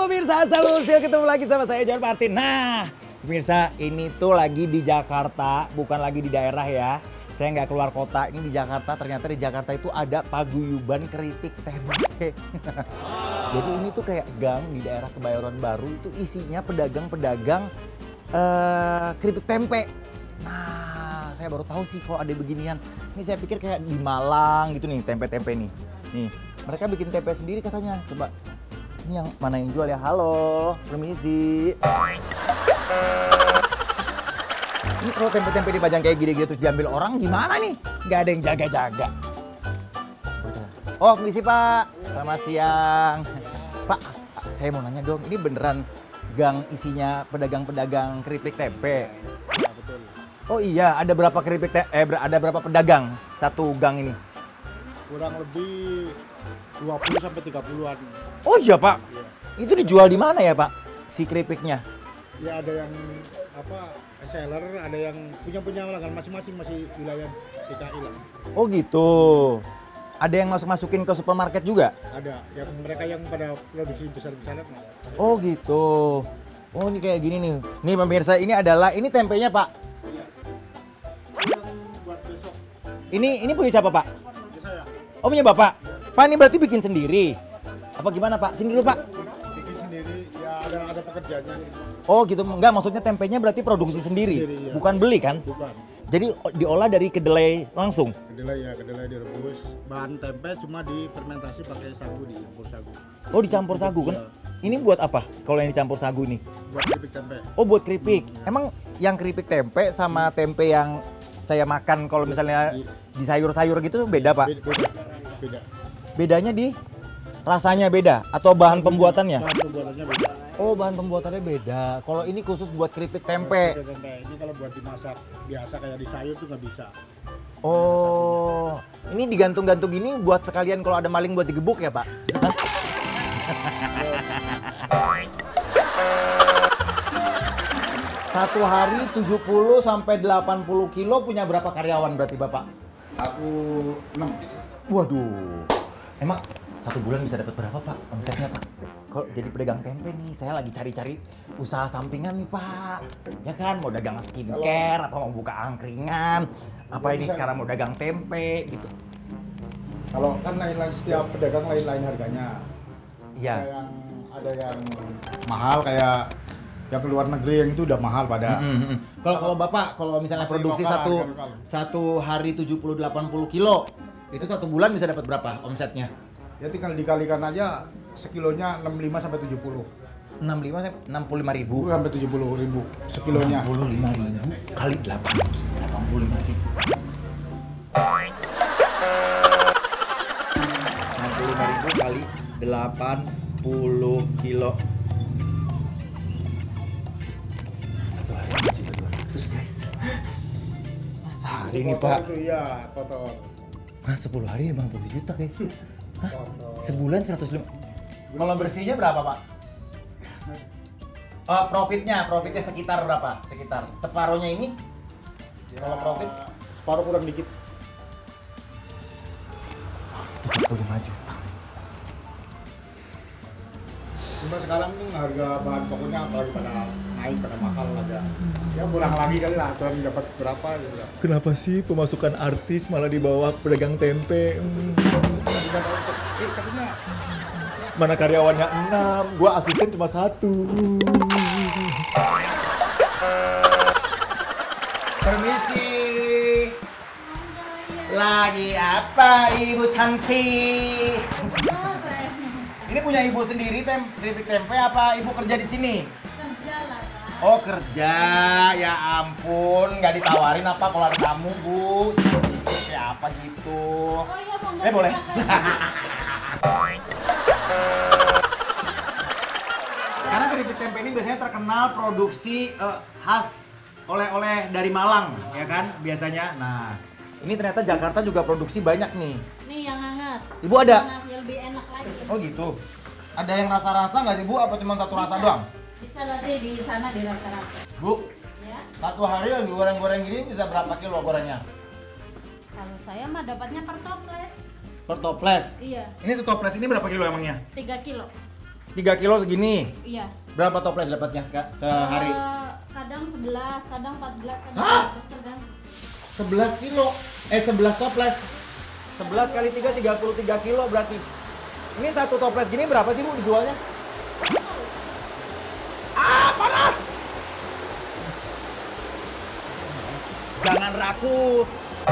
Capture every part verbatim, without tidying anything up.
pemirsa, Salusil ketemu lagi sama saya John Martin. Nah, pemirsa ini tuh lagi di Jakarta, bukan lagi di daerah ya. Saya nggak keluar kota, ini di Jakarta. Ternyata di Jakarta itu ada paguyuban keripik tempe. Jadi ini tuh kayak gang di daerah Kebayoran Baru, itu isinya pedagang-pedagang uh, keripik tempe. Nah, saya baru tahu sih kalau ada beginian. Ini saya pikir kayak di Malang gitu nih, tempe-tempe nih. Nih, mereka bikin tempe sendiri katanya. Coba, ini yang mana yang jual ya? Halo, permisi. Ini kalau tempe-tempe dipajang kayak gini-gini terus diambil orang gimana nih? Nggak ada yang jaga-jaga. Oh, permisi Pak. Selamat siang. Pak, saya mau nanya dong, ini beneran gang isinya pedagang-pedagang keripik tempe? Ya, betul. Oh iya, ada berapa keripik tempe? Eh, ada berapa pedagang satu gang ini? Kurang lebih dua puluh sampai tiga puluhan. Oh iya Pak, Ya. itu dijual di mana ya Pak, si keripiknya? Ya ada yang apa seller, ada yang punya punya pelanggan masing-masing, masih wilayah D K I lah. Oh gitu. Ada yang masuk-masukin ke supermarket juga? Ada yang mereka yang pada produksi besar-besaran. Oh gitu. Oh ini kayak gini nih. Nih pemirsa, ini adalah, ini tempenya Pak. Iya. Yang buat besok. Ini ini punya siapa Pak? Ya, saya Oh punya Bapak? Pak ini berarti bikin sendiri? Apa gimana Pak? Sini dulu Pak. bikin sendiri, ya ada ada pekerjaannya. Oh gitu, enggak maksudnya tempenya berarti produksi sendiri? Sendiri, iya. Bukan beli kan? Bukan. Jadi diolah dari kedelai langsung? Kedelai ya, kedelai direbus. Bahan tempe cuma difermentasi pakai sagu, dicampur sagu. Oh dicampur sagu kan? Ini buat apa kalau yang dicampur sagu nih? Buat keripik tempe. Oh buat keripik. Emang yang keripik tempe sama tempe yang saya makan kalau misalnya di sayur-sayur gitu beda Pak? Beda. Beda. Bedanya di rasanya beda atau bahan pembuatannya? Bahan pembuatannya beda. Oh bahan pembuatannya beda. Kalau ini khusus buat keripik tempe. Keripik tempe. Ini kalau buat dimasak biasa kayak di sayur tuh nggak bisa. Oh, ini digantung-gantung gini buat sekalian kalau ada maling buat digebuk ya Pak? Hah? Satu hari tujuh puluh sampai delapan puluh kilo punya berapa karyawan berarti Bapak? Aku enam. Waduh, emang satu bulan bisa dapat berapa Pak omsetnya Pak? Kalau jadi pedagang tempe nih, saya lagi cari-cari usaha sampingan nih Pak. Ya kan, mau dagang skincare, apa mau buka angkringan, apa ini sekarang mau dagang tempe gitu. Kalau kan lain-lain, setiap pedagang lain-lain harganya. Iya. Ada yang ada yang mahal kayak yang ke luar negeri, yang itu udah mahal pada. Mm-hmm. Kalau kalau Bapak, kalau misalnya Masih produksi lokal, satu harga lokal. satu hari tujuh puluh delapan puluh kilo, itu satu bulan bisa dapat berapa omsetnya? Ya tinggal dikalikan aja sekilonya enam puluh lima sampai tujuh puluh. enam puluh lima sampai enam puluh lima ribu. Sampai tujuh puluh ribu sekilonya. enam puluh lima ribu kali delapan, delapan puluh lima ribu. enam puluh lima ribu kali delapan puluh kilo. Satu hari lima juta dua ratus guys. Sehari ini Pak. Itu iya, kotor. Hah, sepuluh hari lima puluh juta guys. Hah? Kotor. Sebulan seratus lima. Kalau bersihnya berapa Pak? Oh, profitnya, profitnya sekitar berapa? Sekitar separuhnya ini? Ya, Kalau profit? separuh kurang dikit. tujuh puluh lima juta. Cuma sekarang nih harga bahan pokoknya apalagi pada naik, pada mahal aja. Ya kurang lagi kali lah, aturan dapat berapa gitu lah. Kenapa sih pemasukan artis malah di bawah pedagang tempe? Hmm. Eh katanya Mana karyawannya enam, gua asisten cuma satu. Permisi. Lagi apa Ibu cantik? Ini punya Ibu sendiri tem keripik tempe apa Ibu kerja di sini? Kerja lah, Pak. Oh kerja, ya ampun, nggak ditawarin apa kalau ada tamu Bu? Cicip ya apa gitu? Oh iya, monggo Eh boleh? silakan. Karena keripik tempe ini biasanya terkenal produksi eh, khas oleh-oleh dari Malang, ya kan biasanya. Nah, ini ternyata Jakarta juga produksi banyak nih. Nih yang hangat. Ibu ada? Hangat, yang lebih enak lagi. Oh gitu. Ada yang rasa-rasa nggak sih Bu? Apa cuma satu rasa doang? Bisa nanti di sana dirasa-rasa. Bu, Ya. satu hari lagi goreng-goreng gini bisa berapa kilo gorengnya? Kalau saya mah dapatnya per toples. Per toples. Iya, Ini setoples ini berapa kilo emangnya? tiga kilo. tiga kilo segini. Iya. Berapa toples dapatnya se- sehari? Eh, kadang sebelas, kadang empat belas, kadang Hah? lima belas tergantung. sebelas kilo. Eh sebelas toples. sebelas kali tiga, tiga puluh tiga kilo berarti. Ini satu toples gini berapa sih Bu dijualnya? Ah, panas! Jangan rakus.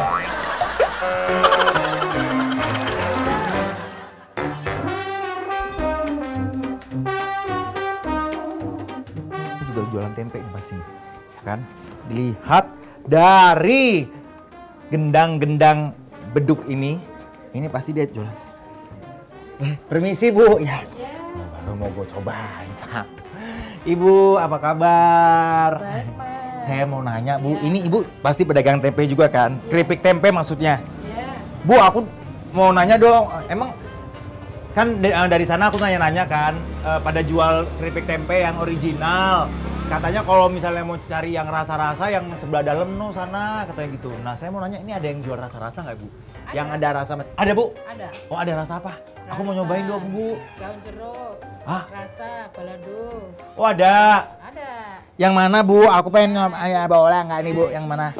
Ini juga jualan tempe nih pasti, ya kan? Dilihat dari gendang-gendang beduk ini, ini pasti dia jualan. Eh, permisi Bu, ya. Oh, baru mau gue cobain satu. Ibu, apa kabar? Baik, Mas. Saya mau nanya Bu, ini Ibu pasti pedagang tempe juga kan? Keripik tempe maksudnya. Iya. Bu, aku mau nanya dong, emang kan de- eh, dari sana aku nanya-nanya kan, eh, pada jual keripik tempe yang original. Katanya kalau misalnya mau cari yang rasa-rasa yang sebelah dalam no sana, katanya gitu. Nah, saya mau nanya ini ada yang jual rasa-rasa nggak Bu? Ada. Yang ada rasa, ada Bu? Ada. Oh ada rasa apa? Aku mau Rasa nyobain dong Bu. Daun jeruk. Hah? Rasa balado. Oh ada. Ada. Yang mana Bu? Aku pengen nyob- ya, boleh nggak nih Bu? Yang mana?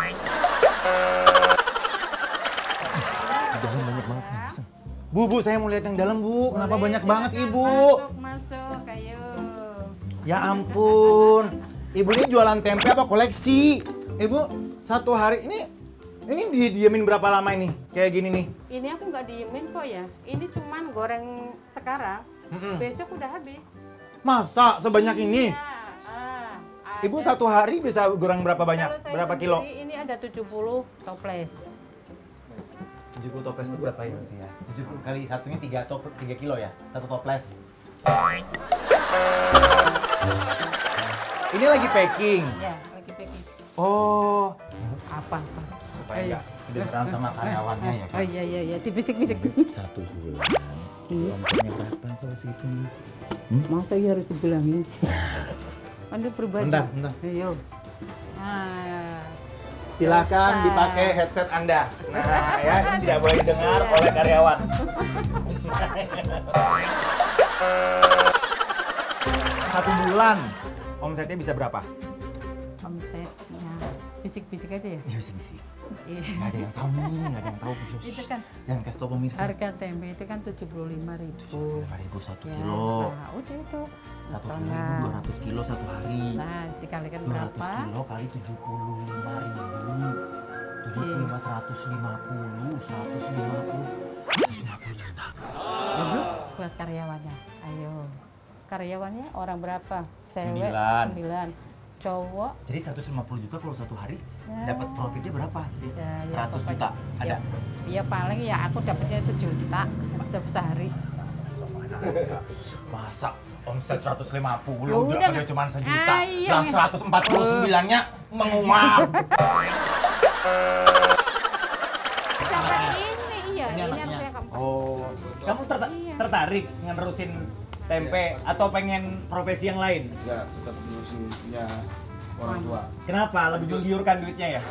Di dalam banyak banget nih. Bu, Bu, saya mau lihat yang dalam Bu. Kenapa Boleh, banyak banget silakan. Ibu? Masuk, masuk, ayo. Ya ampun. Ibu ini jualan tempe apa koleksi? Ibu satu hari ini ini didiemin berapa lama ini? Kayak gini nih. Ini aku nggak diemin kok ya. Ini cuman goreng sekarang. Mm-mm. Besok udah habis. Masa sebanyak ini? Ya, ah, Ibu ada. satu hari bisa goreng berapa banyak? Kalau saya Berapa kilo? sendiri, ini ada tujuh puluh toples. tujuh puluh toples itu berapa ya berarti ya? tujuh puluh kali satunya tiga top tiga kilo ya? Satu toples. Ini lagi packing. Ya, lagi packing. Oh, Apa? apa? supaya nggak kedengeran sama karyawannya ya Oh kan? iya iya iya, dibisik-bisik. Satu bulan. Iya. Omsetnya berapa kalau segitu? Masa iya harus dibilangin? Anda pribadi. Bentar, bentar. Ayo. Nah, Silakan Selesai. dipakai headset Anda. Nah, ya ini tidak boleh didengar oleh karyawan. Satu bulan omsetnya bisa berapa? omsetnya bisik-bisik aja ya. Ya bisik-bisik. Iya. Nggak ada yang tahu nih, nggak ada yang tahu. Shh, Itu kan jangan kasih tau pemirsa. harga tempe itu kan tujuh puluh lima ribu. lima ribu satu Ya, kilo. Nah, udah itu. Satu kilo Setengah. itu dua ratus kilo satu hari. Nah, dikalikan dua ratus berapa? kilo kali tujuh puluh lima ribu. tujuh puluh lima, seratus lima puluh, seratus lima puluh, seratus lima puluh juta. Ibu buat karyawannya. Ayo. Karyawannya orang berapa? Cewek Sembilan. sembilan. Cowok Jadi seratus lima puluh juta kalau satu hari Ya. dapat profitnya berapa? ya, ya, seratus pokoknya- juta ada. Ya, ya paling ya aku dapatnya sejuta se- sehari. Masa omset seratus lima Ya puluh udah, dapatnya cuma sejuta. ah, iya, Lah iya. seratus empat puluh sembilan-nya menguap. Dapat ini iya, Ini ini anaknya. harusnya kamu. Oh, kamu terta- Iya. tertarik ngerusin tempe atau pengen profesi yang lain? Ya, tetap ngurusinnya orang tua. Kenapa? Lebih menggiurkan duitnya ya?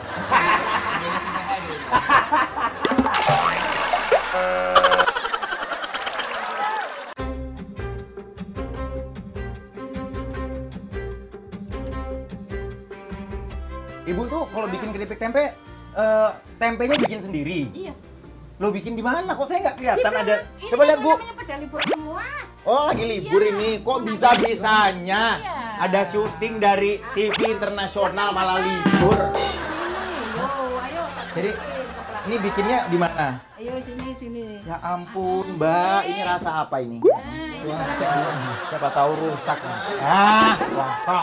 Ibu tuh kalau bikin keripik tempe, eh, tempenya bikin sendiri. Iya. Lo bikin di mana? Kok saya nggak kelihatan Di ada? belakang. Coba Ini lihat Bu. namanya pada libur semua. Oh lagi libur Iya. ini, kok bisa-bisanya Iya. ada syuting dari T V internasional malah libur. Sini, yo, ayo. Jadi ke belakang. ini bikinnya di mana? Ayo sini sini. Ya ampun Mbak, ini rasa apa ini? Nah, ini Wah, pada- siapa tahu rusak. Ah, rusak.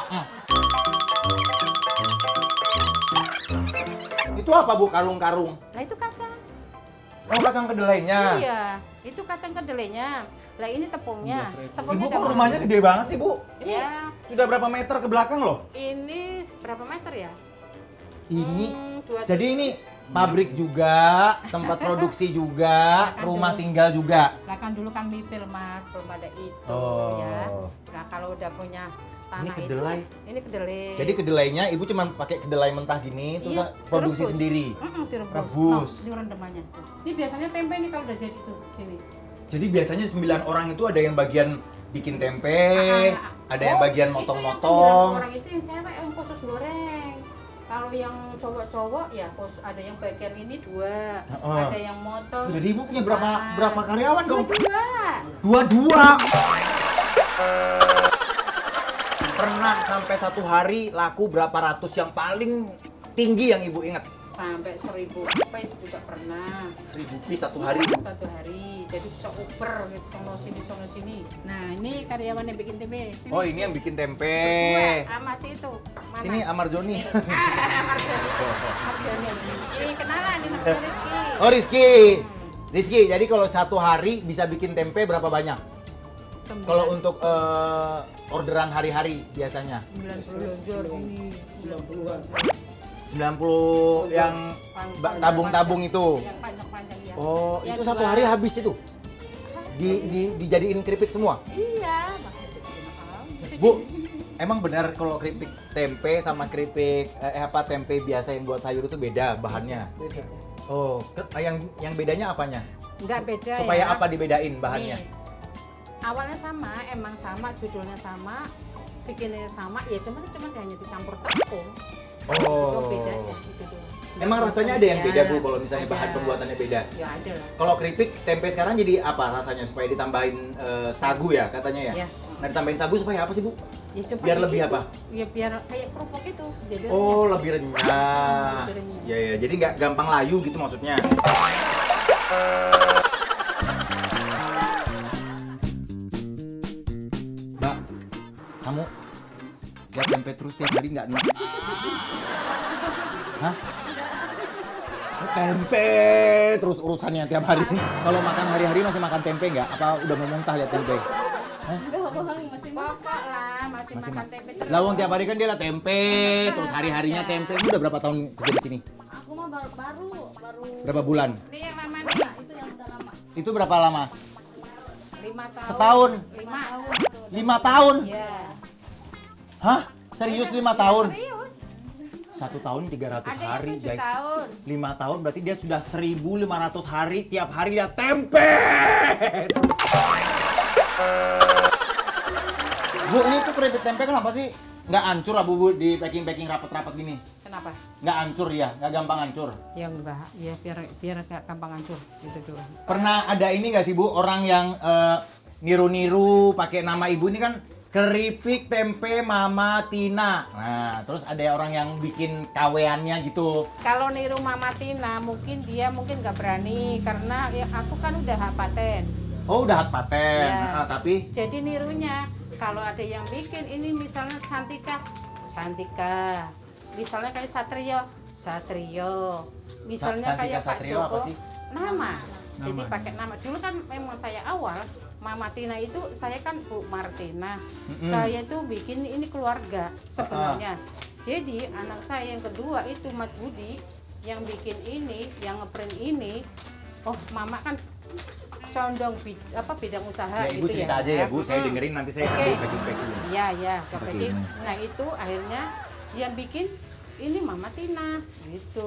Itu apa Bu karung-karung? Nah itu kacang. Oh kacang kedelainya. Iya, itu kacang kedelainya. Lah ini tepungnya. Tepungnya Ibu kok dapat- rumahnya gede banget sih Bu? Ini Ya, sudah berapa meter ke belakang loh? ini berapa meter ya? Ini Hmm, dua- jadi ini pabrik juga, tempat produksi juga, rumah tinggal juga. Lah kan dulu kan mipil Mas, belum ada itu Oh. ya. Nah kalau udah punya tanah Ini kedelai. itu, ini kedelai. Jadi kedelainya ibu cuma pakai kedelai mentah gini, terus Iya, produksi direbus. sendiri. Mm-mm, direbus. Rebus. Nah, ini rendemannya. Ini biasanya tempe nih kalau udah jadi tuh sini. Jadi biasanya sembilan orang itu ada yang bagian bikin tempe, ada yang Oh, bagian itu yang motong-motong. sembilan orang itu yang cewek yang khusus goreng. Kalau yang cowok-cowok ya khusus ada yang bagian ini dua, Heeh. ada yang motong. Jadi ibu punya berapa empat. berapa karyawan dong? Dua. Dua-dua. Pernah sampai satu hari laku berapa ratus yang paling tinggi yang ibu ingat? Sampai seribu piece juga pernah. Seribu piece satu hari. Satu hari. Jadi bisa uper gitu sono sini sono sini. Nah ini karyawan yang bikin tempe. Sini. Oh ini yang bikin tempe. Dua sama si itu. Mana? Sini Amar Joni. Ah, Marjoni. Marjoni. Ini kenalan ini namanya Rizky. Oh Rizky. Rizky, jadi kalau satu hari bisa bikin tempe berapa banyak? Sembilan- Kalau untuk eh, orderan hari-hari biasanya? sembilan puluh lonjor ini. sembilan puluhan. sembilan puluh yang ba- tabung-tabung itu. Yang panjang-panjang ya. Oh, Yang itu satu dua- hari habis itu? Di, di, dijadiin keripik semua? Iya, maksud jadi mahal. Bu, emang benar kalau keripik tempe sama keripik eh, apa tempe biasa yang buat sayur itu beda bahannya? Beda. Oh, ke- yang yang bedanya apanya? Enggak beda Supaya ya. apa dibedain bahannya? Nih, awalnya sama, emang sama, judulnya sama, bikinnya sama, ya cuman cuman hanya dicampur tepung. Itu Oh. bedanya itu doang. Emang Nggak rasanya bosan, ada yang ya. beda Bu kalau misalnya bahan Ada. pembuatannya beda? Ya ada lah. Kalau keripik tempe sekarang jadi apa rasanya supaya ditambahin eh, sagu ya katanya ya? Ya. Nah ditambahin sagu supaya apa sih Bu? Ya, supaya Biar lebih gitu. apa? Ya biar kayak kerupuk itu. Jadi Oh renyah. lebih renyah. Lebih renyah. Ya ya, jadi nggak gampang layu gitu maksudnya. Mbak, kamu lihat tempe terus tiap hari nggak nih? Hah? Tempe terus urusannya tiap hari. Kalau makan hari-hari masih makan tempe nggak? Apa udah mau muntah lihat tempe? Pokok lah, masih, Masih makan ma- tempe terus. Lawang tiap hari kan dia lah tempe, terus hari-harinya tempe. Ini udah berapa tahun kerja di sini? Aku mah baru baru baru. Berapa bulan? Ini yang lama nih, Nah, itu yang udah lama. Itu berapa lama? lima tahun. Setahun. Lima. Lima tahun? Iya. Hah? Serius lima tahun? Serius. Satu tahun tiga ratus Ada yang hari tujuh guys. tahun. Lima tahun berarti dia sudah seribu lima ratus hari tiap hari dia tempe. Bu ini tuh keripik tempe kenapa sih nggak hancur lah Bu, Bu di packing-packing rapat-rapat gini? Kenapa? Nggak hancur ya? Nggak gampang hancur? Ya enggak, ya biar biar gak gampang hancur gitu doang. Pernah ada ini nggak sih Bu orang yang eh, niru-niru pakai nama ibu ini kan keripik tempe Mama Tina. Nah, terus ada orang yang bikin kaweannya gitu. Kalau niru Mama Tina mungkin dia mungkin nggak berani karena ya aku kan udah hak paten. Oh, udah hak paten. Iya. Ah, tapi Jadi nirunya kalau ada yang bikin ini misalnya Cantika, Cantika. Misalnya kayak Satrio, Satrio. Misalnya Cantika kayak Pak Satrio Joko, apa sih? nama. Jadi Nama. pakai nama. Dulu kan memang saya awal Mama Tina itu saya kan Bu Martina. Mm-mm. Saya itu bikin ini keluarga sebenarnya. Jadi anak saya yang kedua itu Mas Budi yang bikin ini, yang ngeprint ini. Oh, Mama kan condong bi- apa bidang usaha ya ibu gitu cerita ya. aja ya Bu, saya Mm. dengerin nanti saya Oke. kasih packing-packing. Iya, iya, Seperti packing. ini. Nah, itu akhirnya yang bikin ini Mama Tina gitu.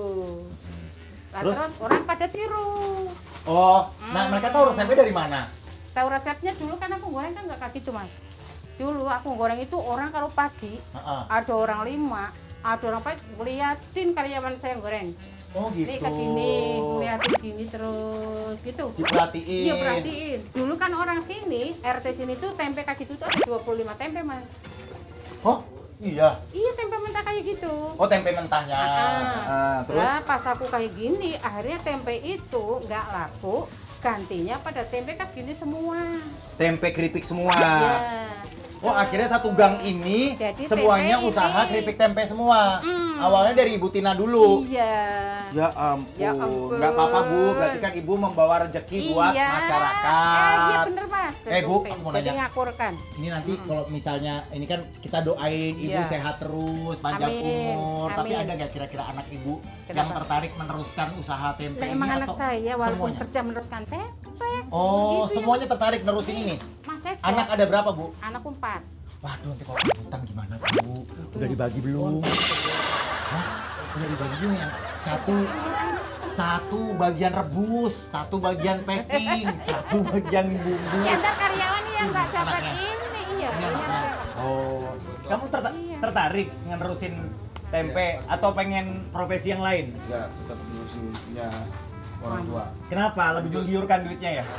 Nah, Terus? terus? orang pada tiru. Oh, nah Hmm. mereka tahu resepnya dari mana? Tahu resepnya dulu kan aku goreng kan nggak kayak gitu, Mas. Dulu aku goreng itu orang kalau pagi Heeh. ada orang lima, ada orang pagi liatin karyawan saya yang goreng. Oh gitu. Nih kayak gini, liatin gini terus gitu. Diperhatiin. Iya, perhatiin. Dulu kan orang sini, R T sini tuh tempe kayak gitu tuh ada dua puluh lima tempe, Mas. Oh, iya. Iya, tempe mentah kayak gitu. Oh, tempe mentahnya. Ah, Ah, terus Lah pas aku kayak gini, akhirnya tempe itu nggak laku, gantinya pada tempe kayak gini semua. tempe keripik semua. Iya. Oh, akhirnya satu gang ini Jadi semuanya tempe usaha ini. keripik tempe semua. Mm. Awalnya dari Ibu Tina dulu. Iya. Ya ampun. Ya ampun. Nggak apa-apa Bu, berarti kan Ibu membawa rezeki buat Iya. masyarakat. Eh, iya bener Mas. Eh, Bu, Jadi- aku mau Jadi nanya. ngakurkan. Ini nanti kalau misalnya ini kan kita doain Ibu Iya. sehat terus, panjang Amin. umur. Tapi Amin. ada nggak kira-kira anak Ibu yang Kenapa? tertarik meneruskan usaha tempe Lah ini emang anak atau saya walaupun semuanya? kerja meneruskan tempe. Oh, itu yang- semuanya tertarik nerusin ini. Mas Eko. Anak ada berapa Bu? Anakku empat. Waduh, nanti kalau utang gimana Bu? Udah dibagi belum? Hah? Udah dibagi belum yang satu satu bagian rebus, satu bagian packing, satu bagian bumbu. Ya ntar karyawan yang nggak dapat Anaknya. ini, iya. Ini iya. anaknya. Oh, kamu terta- Iya. tertarik ngerusin tempe atau pengen profesi yang lain? Ya, tetap ngurusin punya orang tua. Kenapa? Lebih menggiurkan duitnya ya?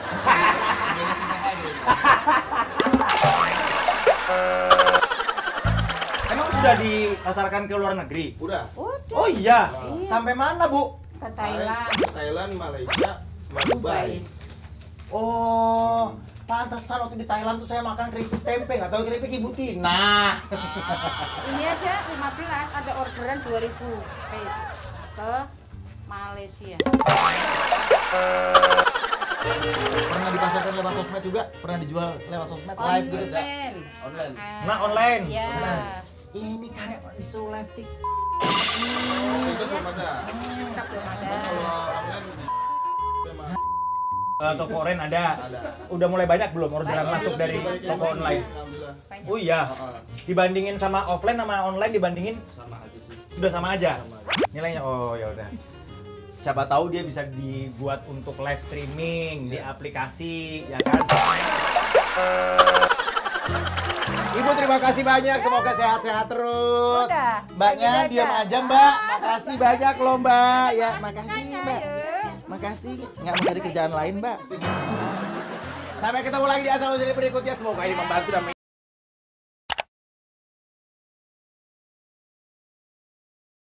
Emang sudah dipasarkan ke luar negeri? Udah. Udah. Oh iya, Iya. sampai mana Bu? Ke Thailand, Thailand, Malaysia, sama Dubai. Dubai. Oh, pantesan waktu di Thailand tuh saya makan keripik tempe, nggak tahu keripik Ibu Tina. Ini aja lima belas ada orderan dua ribu piece ke Malaysia. Pernah dipasarkan lewat sosmed juga? Pernah dijual lewat sosmed live gitu? Online. Online. Ah, Nah, online? Iya. Nah, ini karya isu live TikTok. Itu belum ada. Tetap belum ada. Kalau online memang Eh, toko online ada. ada. Udah mulai banyak belum orderan Banyak. masuk dari Banyak yang toko masuk, online? Alhamdullah. Banyak. Oh iya. Heeh. Dibandingin sama offline sama online dibandingin Sama aja sih. sudah sama aja. Sama aja. Nilainya oh ya udah. Siapa tahu dia bisa dibuat untuk live streaming di Iya. aplikasi, ya kan? Ibu terima kasih banyak, semoga sehat-sehat terus. Udah, Mbaknya lagi diam aja. aja Mbak, makasih banyak loh Mbak. Ya makasih Nanya, Mbak, yuk. makasih. Nggak mau cari kerjaan lain Mbak. Sampai ketemu lagi di Asal Usul berikutnya, semoga ini membantu dan